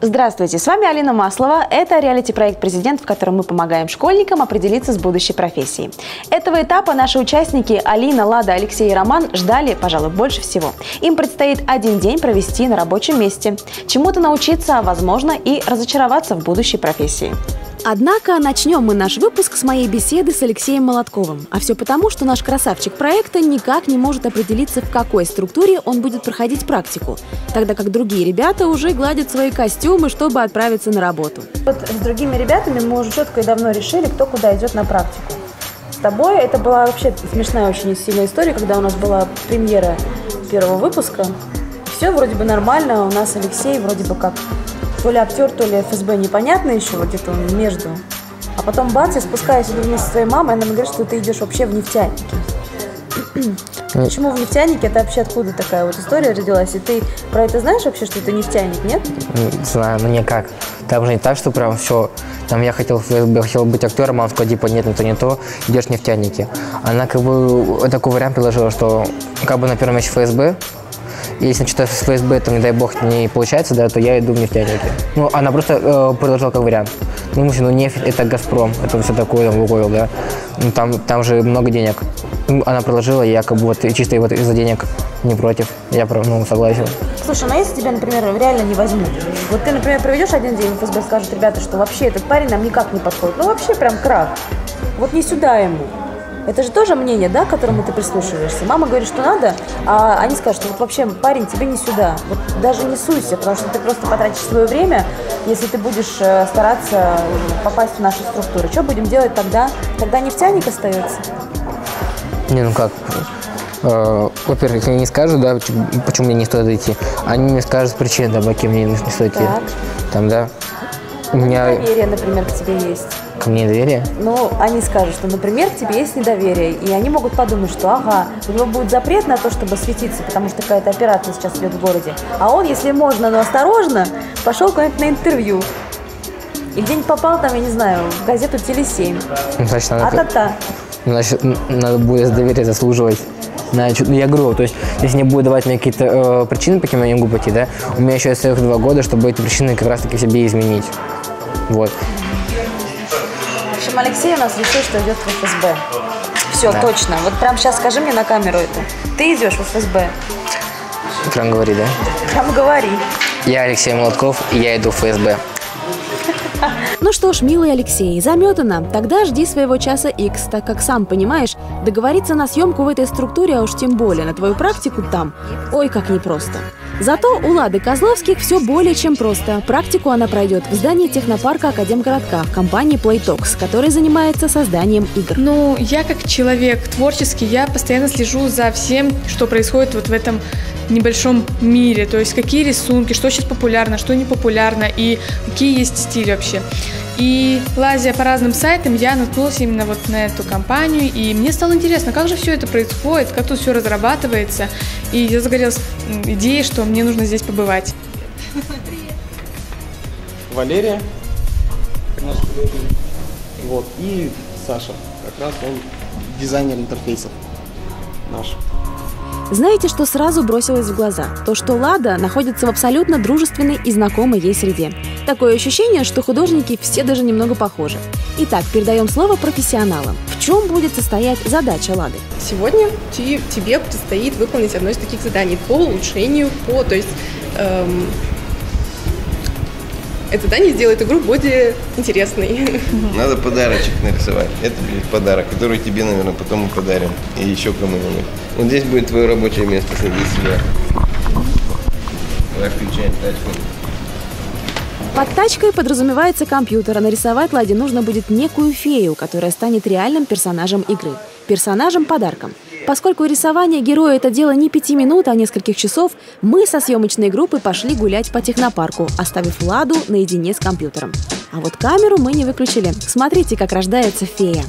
Здравствуйте, с вами Алина Маслова. Это реалити-проект «Президент», в котором мы помогаем школьникам определиться с будущей профессией. Этого этапа наши участники Алина, Лада, Алексей и Роман ждали, пожалуй, больше всего. Им предстоит один день провести на рабочем месте, чему-то научиться, а возможно и разочароваться в будущей профессии. Однако начнем мы наш выпуск с моей беседы с Алексеем Молотковым. А все потому, что наш красавчик проекта никак не может определиться, в какой структуре он будет проходить практику, тогда как другие ребята уже гладят свои костюмы, чтобы отправиться на работу. Вот с другими ребятами мы уже четко и давно решили, кто куда идет на практику. С тобой это была вообще смешная, очень сильная история, когда у нас была премьера первого выпуска. Все вроде бы нормально, у нас Алексей вроде бы как... То ли актер, то ли ФСБ, непонятно еще, вот где-то он между. А потом бац, я спускаюсь вместе со своей мамой, она мне говорит, что ты идешь вообще в нефтяники. Почему в нефтянике? Это вообще откуда такая вот история родилась? И ты про это знаешь вообще, что это нефтяник, нет? Знаю, но никак. Там же не так, что прям все. Там я хотел быть актером, а он сказал, типа, нет, это не то, идешь в нефтяники. Она как бы такой вариант предложила, что как бы на первом месте ФСБ. Если что-то с ФСБ, то, не дай бог, не получается, да, то я иду в нефтяники. Ну, она просто предложила как вариант. Ну, нефть – это «Газпром», это все такое, там, «Лукойл», да. Ну, там же много денег. Она предложила, я как бы вот чисто вот из-за денег не против. Я, согласен. Слушай, ну если тебя, например, реально не возьмут, вот ты, например, проведешь один день, ФСБ скажет, ребята, что вообще этот парень нам никак не подходит. Ну, вообще прям крах. Вот не сюда ему. Это же тоже мнение, да, к которому ты прислушиваешься. Мама говорит, что надо, а они скажут, что вот вообще, парень, тебе не сюда. Вот даже не суйся, потому что ты просто потратишь свое время, если ты будешь стараться попасть в нашу структуру. Что будем делать тогда? Тогда нефтяник остается? Не, ну как? Во-первых, если они не скажут, да, почему мне не стоит идти, они мне скажут причины, да, по каким мне не стоит идти. Там, да. У меня недоверие, например, к тебе есть. Ко мне недоверие? Ну, они скажут, что, например, к тебе есть недоверие, и они могут подумать, что, ага, у него будет запрет на то, чтобы светиться, потому что какая-то операция сейчас идет в городе, а он, если можно, но осторожно, пошел куда-нибудь на интервью. И где-нибудь попал, там, я не знаю, в газету «Теле7». Значит, надо будет доверие заслуживать. Я говорю, то есть, если не будет давать мне какие-то причины, по каким я не могу пойти, да, у меня еще остается 2 года, чтобы эти причины как раз-таки себе изменить. Вот. В общем, Алексей у нас решил, что идет в ФСБ. Все, да. Точно. Вот прям сейчас скажи мне на камеру это. Ты идешь в ФСБ. Прям говори, да? Прям говори. Я Алексей Молотков, и я иду в ФСБ. Ну что ж, милый Алексей, заметано. Тогда жди своего часа X, так как, сам понимаешь, договориться на съемку в этой структуре, а уж тем более на твою практику там, ой, как непросто. Зато у Лады Козловских все более чем просто. Практику она пройдет в здании технопарка Академгородка в компании Playtox, которая занимается созданием игр. Ну, я как человек творческий, я постоянно слежу за всем, что происходит вот в этом небольшом мире, то есть какие рисунки, что сейчас популярно, что не популярно и какие есть стили вообще. И лазя по разным сайтам, я наткнулась именно вот на эту компанию, и мне стало интересно, как же все это происходит, как тут все разрабатывается, и я загорелась идеей, что мне нужно здесь побывать. Валерия, наш коллега, вот, и Саша, как раз он дизайнер интерфейсов наш. Знаете, что сразу бросилось в глаза? То, что Лада находится в абсолютно дружественной и знакомой ей среде. Такое ощущение, что художники все даже немного похожи. Итак, передаем слово профессионалам. В чем будет состоять задача Лады? Сегодня тебе предстоит выполнить одно из таких заданий по улучшению, то есть это задание сделает игру более интересной. Надо подарочек нарисовать. Это будет подарок, который тебе, наверное, потом мы подарим. И еще кому-нибудь. Вот здесь будет твое рабочее место, садись сюда. Давай включаем тачку. Под тачкой подразумевается компьютер, а нарисовать Ладе нужно будет некую фею, которая станет реальным персонажем игры. Персонажем-подарком. Поскольку рисование героя – это дело не 5 минут, а нескольких часов, мы со съемочной группой пошли гулять по технопарку, оставив Ладу наедине с компьютером. А вот камеру мы не выключили. Смотрите, как рождается фея.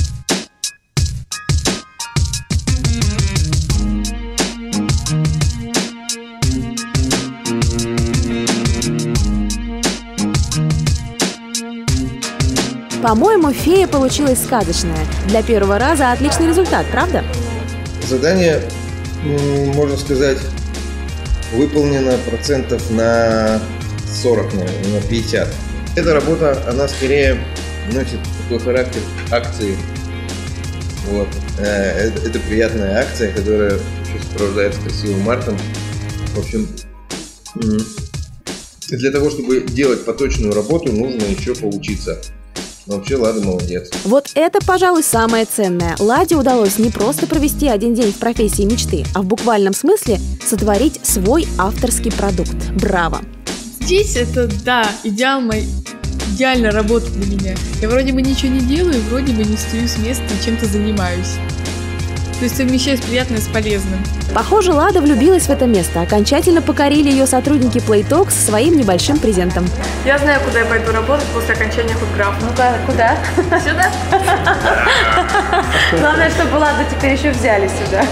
По-моему, фея получилась сказочная. Для первого раза отличный результат, правда? Задание, можно сказать, выполнено процентов на 40, наверное, на 50. Эта работа, она скорее носит такой характер акции. Вот. Это приятная акция, которая еще сопровождается красивым марком. В общем, для того, чтобы делать поточную работу, нужно еще поучиться. Вообще Лада молодец. Вот это, пожалуй, самое ценное. Ладе удалось не просто провести один день в профессии мечты, а в буквальном смысле сотворить свой авторский продукт. Браво! Здесь это, да, идеальная работа для меня. Я вроде бы ничего не делаю, вроде бы не стою с места и чем-то занимаюсь. То есть совмещаю приятное с полезным. Похоже, Лада влюбилась в это место. Окончательно покорили ее сотрудники PlayTalk своим небольшим презентом. Я знаю, куда я пойду работать после окончания худграфа. Ну-ка, куда? Сюда? Главное, чтобы Ладу теперь еще взяли сюда.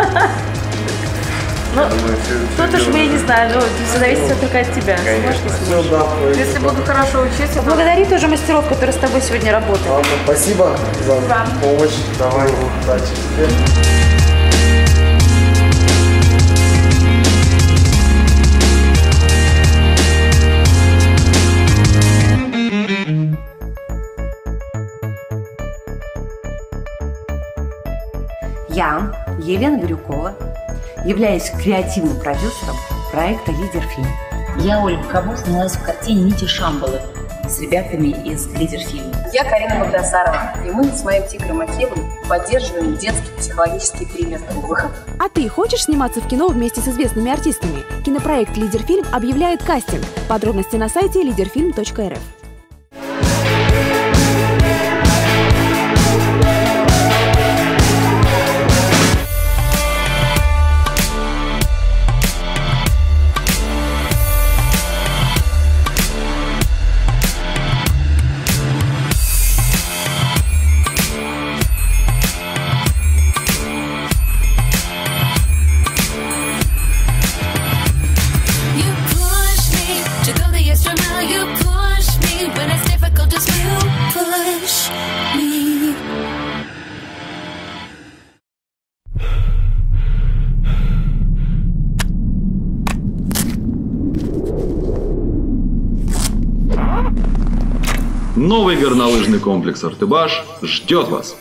Ну, тут уж мы, не знаю, ну, все зависит только от тебя. Если буду хорошо учиться, Благодари тоже мастеров, которые с тобой сегодня работают. Ладно, спасибо за помощь. Давай, удачи тебе. Я, Елена Бирюкова, являюсь креативным продюсером проекта «Лидерфильм». Я, Ольга Кабу, снялась в картине Мити Шамбалы с ребятами из «Лидерфильма». Я Карина Багдасарова, и мы с моим Тигром Акилом поддерживаем детский психологический тренер «Выход». А ты хочешь сниматься в кино вместе с известными артистами? Кинопроект «Лидерфильм» объявляет кастинг. Подробности на сайте leaderfilm.rf. Новый горнолыжный комплекс «Артыбаш» ждет вас!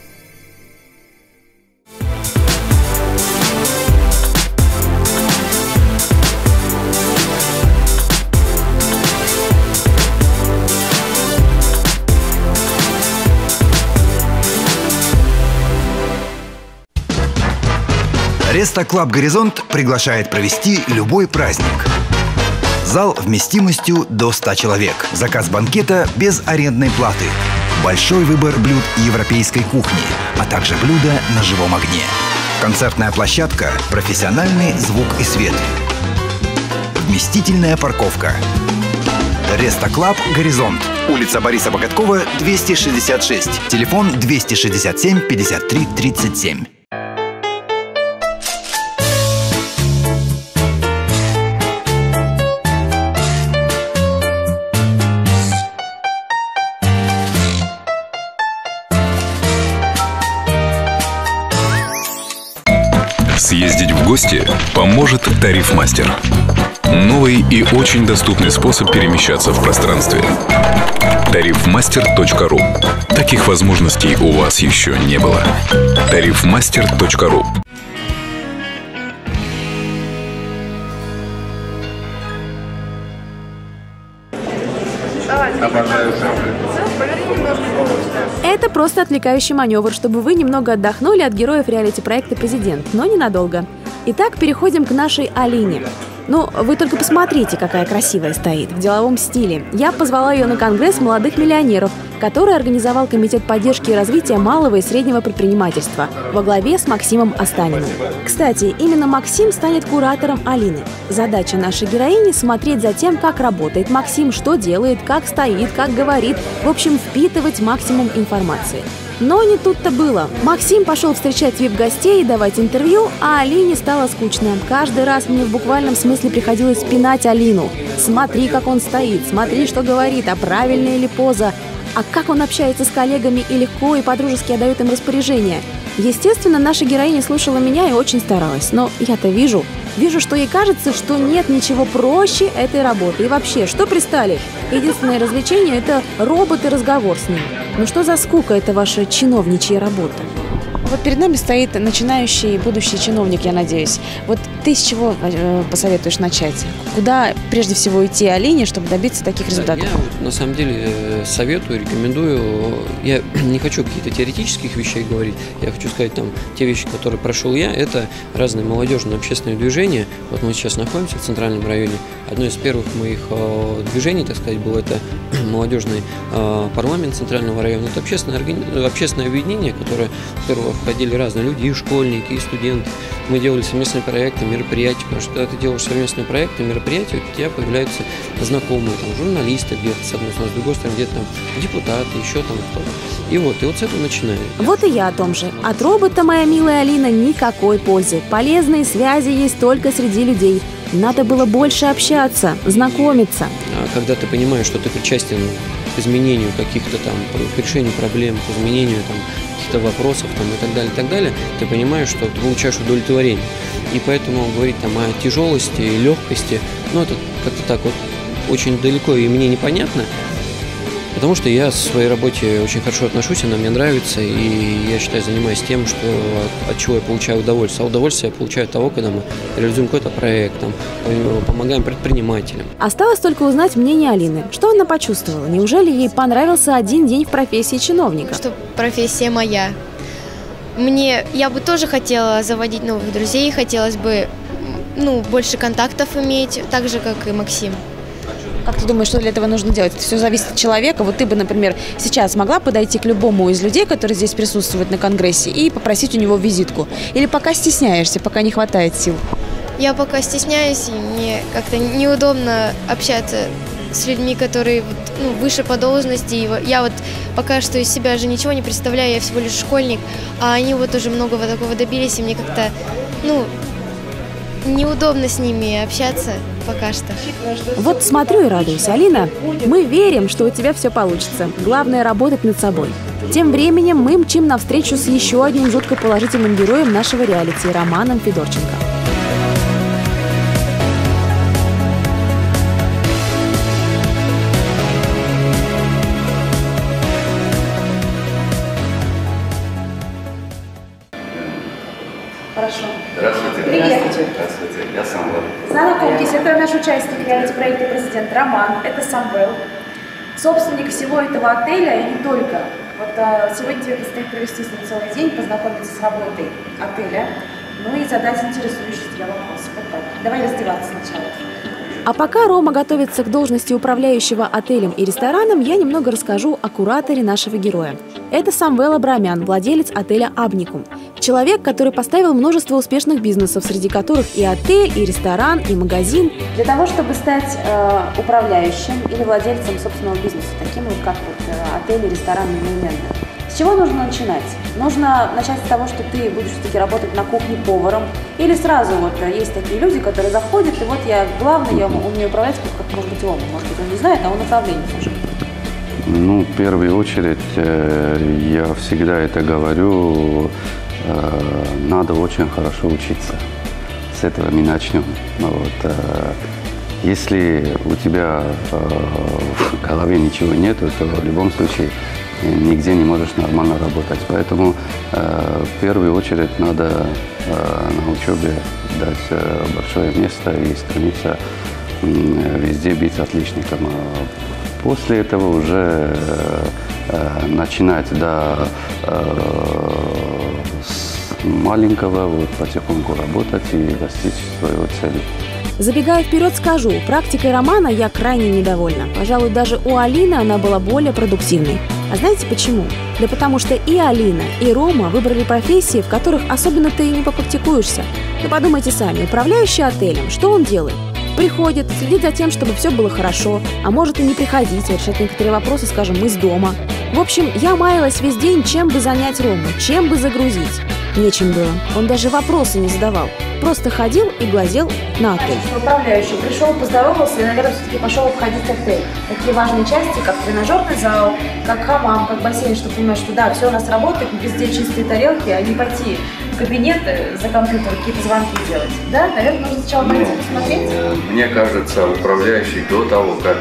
Реста Клаб «Горизонт» приглашает провести любой праздник. Зал вместимостью до 100 человек. Заказ банкета без арендной платы. Большой выбор блюд европейской кухни, а также блюда на живом огне. Концертная площадка, профессиональный звук и свет. Вместительная парковка. Реста Клаб «Горизонт». Улица Бориса Богаткова, 266. Телефон 267 53 37. Съездить в гости поможет Тарифмастер. Новый и очень доступный способ перемещаться в пространстве. Тарифмастер.ру. Таких возможностей у вас еще не было. Тарифмастер.ру. Это просто отвлекающий маневр, чтобы вы немного отдохнули от героев реалити-проекта «Президент», но ненадолго. Итак, переходим к нашей Алине. Ну, вы только посмотрите, какая красивая стоит, в деловом стиле. Я позвала ее на конгресс молодых миллионеров, который организовал Комитет поддержки и развития малого и среднего предпринимательства во главе с Максимом Останиным. Кстати, именно Максим станет куратором Алины. Задача нашей героини – смотреть за тем, как работает Максим, что делает, как стоит, как говорит, в общем, впитывать максимум информации. Но не тут-то было. Максим пошел встречать вип-гостей и давать интервью, а Алине стало скучно. Каждый раз мне в буквальном смысле приходилось пинать Алину. Смотри, как он стоит, смотри, что говорит, а правильная ли поза. А как он общается с коллегами и легко и подружески отдает им распоряжения? Естественно, наша героиня слушала меня и очень старалась. Но я-то вижу, что ей кажется, что нет ничего проще этой работы. И вообще, что пристали? Единственное развлечение – это робот и разговор с ним. Ну что за скука это ваша чиновничья работа? Вот перед нами стоит начинающий будущий чиновник, я надеюсь. Вот ты с чего посоветуешь начать? Куда прежде всего идти Алине, чтобы добиться таких результатов? Я на самом деле советую, рекомендую. Я не хочу каких-то теоретических вещей говорить. Я хочу сказать, там, те вещи, которые прошел я, это разные молодежные общественные движения. Вот мы сейчас находимся в центральном районе. Одно из первых моих движений, так сказать, было это молодежный парламент центрального района. Это общественное объединение, которое, во-первых, входили разные люди, и школьники, и студенты. Мы делали совместные проекты, мероприятия, потому что когда ты делаешь совместные проекты, мероприятия, у тебя появляются знакомые, там, журналисты где-то с одной стороны, с другой стороны, где-то там депутаты, еще там кто-то. И вот с этого начинаем. Вот и я о том же. От робота, моя милая Алина, никакой пользы. Полезные связи есть только среди людей. Надо было больше общаться, знакомиться. А когда ты понимаешь, что ты причастен к изменению каких-то там, к решению проблем, к изменению там каких-то вопросов там, и так далее, ты понимаешь, что ты получаешь удовлетворение. И поэтому говорить там о тяжелости и легкости, ну это как-то так вот очень далеко и мне непонятно, потому что я в своей работе очень хорошо отношусь, она мне нравится, и я считаю, занимаюсь тем, что, от чего я получаю удовольствие. А удовольствие я получаю от того, когда мы реализуем какой-то проект, там, помогаем предпринимателям. Осталось только узнать мнение Алины. Что она почувствовала? Неужели ей понравился один день в профессии чиновника? Что профессия моя. Я бы тоже хотела заводить новых друзей, хотелось бы больше контактов иметь, так же, как и Максим. Как ты думаешь, что для этого нужно делать? Это все зависит от человека. Вот ты бы, например, сейчас могла подойти к любому из людей, которые здесь присутствуют на конгрессе, и попросить у него визитку? Или пока стесняешься, пока не хватает сил? Я пока стесняюсь, и мне как-то неудобно общаться с людьми, которые выше по должности. Я вот пока что из себя же ничего не представляю, я всего лишь школьник, а они вот уже многого такого добились, и мне как-то, неудобно с ними общаться пока что. Вот смотрю и радуюсь. Алина, мы верим, что у тебя все получится. Главное – работать над собой. Тем временем мы мчим навстречу с еще одним жутко положительным героем нашего реалити – Романом Федорченко. Хорошо. Здравствуйте. Привет. Здравствуйте. Я Самвел. Знакомьтесь, это наш участник реалити-проекта «Президент» Роман. Это Самвел, собственник всего этого отеля и не только. Вот сегодня тебе предстоит провести с ним целый день, познакомиться с работой отеля, и задать интересующие тебя вопросы. Вот так. Давай раздеваться сначала. А пока Рома готовится к должности управляющего отелем и рестораном, я немного расскажу о кураторе нашего героя. Это Самвел Абрамян, владелец отеля «Абникум». Человек, который поставил множество успешных бизнесов, среди которых и отель, и ресторан, и магазин. Для того, чтобы стать управляющим или владельцем собственного бизнеса, таким вот как отель и ресторан одновременно, с чего нужно начинать? Нужно начать с того, что ты будешь все-таки работать на кухне поваром, или сразу есть такие люди, которые заходят, и вот я главный, я умею управлять, как может быть он не знает, а он управление служит. В первую очередь, я всегда это говорю, надо очень хорошо учиться. С этого мы начнем. Если у тебя в голове ничего нет, то в любом случае нигде не можешь нормально работать. Поэтому в первую очередь надо на учебе дать большое место и стремиться везде быть отличником. После этого уже начинать с маленького, потихоньку работать и достичь своего цели. Забегая вперед, скажу, практикой Романа я крайне недовольна. Пожалуй, даже у Алины она была более продуктивной. А знаете почему? Да потому что и Алина, и Рома выбрали профессии, в которых особенно ты и не попрактикуешься. Ну подумайте сами, управляющий отелем, что он делает? Приходит, следит за тем, чтобы все было хорошо, а может и не приходить, решать некоторые вопросы, скажем, из дома. В общем, я маялась весь день, чем бы занять Рому, чем бы загрузить. Нечем было. Он даже вопросы не задавал. Просто ходил и глазел на отель. Управляющий пришел, поздоровался и, наверное, все-таки пошел обходить отель. Такие важные части, как тренажерный зал, как хамам, как бассейн, чтобы понимать, что да, все у нас работает, везде чистые тарелки, а не пойти в кабинет за компьютер какие-то звонки делать. Да, наверное, нужно сначала пойти посмотреть. Мне кажется, управляющий до того, как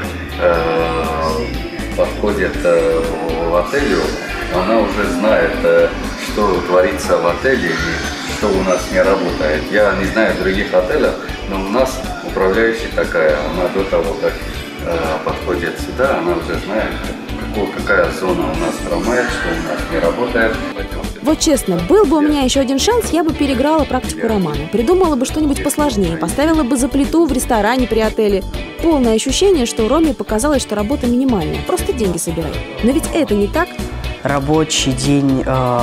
подходит в отелю, она уже знает, что творится в отеле и что у нас не работает. Я не знаю других отелей, но у нас управляющая такая. Она до того, как подходит сюда, она уже знает, какая зона у нас хромает, что у нас не работает. Вот честно, был бы у меня еще один шанс, я бы переиграла практику Романа. Придумала бы что-нибудь посложнее, поставила бы за плиту в ресторане при отеле. Полное ощущение, что Роме показалось, что работа минимальная, просто деньги собирай. Но ведь это не так. Рабочий день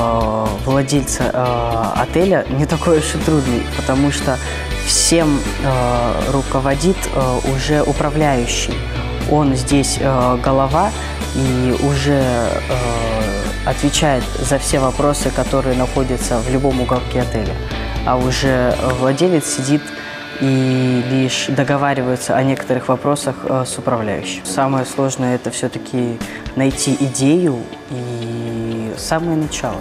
владельца отеля не такой уж и трудный, потому что всем руководит уже управляющий. Он здесь голова и уже отвечает за все вопросы, которые находятся в любом уголке отеля. А уже владелец сидит и лишь договаривается о некоторых вопросах с управляющим. Самое сложное – это все-таки найти идею и самое начало.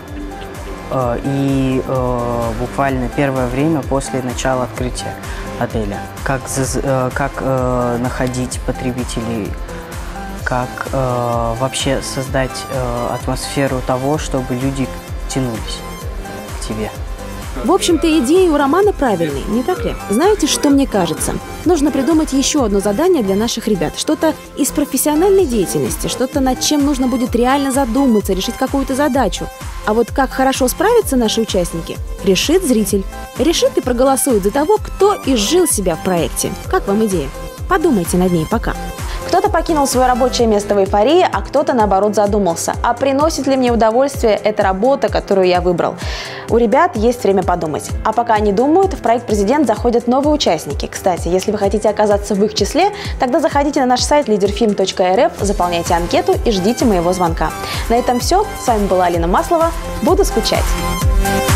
И буквально первое время после начала открытия отеля. Как находить потребителей, как вообще создать атмосферу того, чтобы люди тянулись к тебе. В общем-то, идеи у Романа правильные, не так ли? Знаете, что мне кажется? Нужно придумать еще одно задание для наших ребят. Что-то из профессиональной деятельности, что-то, над чем нужно будет реально задуматься, решить какую-то задачу. А вот как хорошо справятся наши участники, решит зритель. Решит и проголосует за того, кто изжил себя в проекте. Как вам идея? Подумайте над ней пока. Кто-то покинул свое рабочее место в эйфории, а кто-то, наоборот, задумался. А приносит ли мне удовольствие эта работа, которую я выбрал? У ребят есть время подумать. А пока они думают, в проект «Президент» заходят новые участники. Кстати, если вы хотите оказаться в их числе, тогда заходите на наш сайт leaderfilm.rf, заполняйте анкету и ждите моего звонка. На этом все. С вами была Алина Маслова. Буду скучать.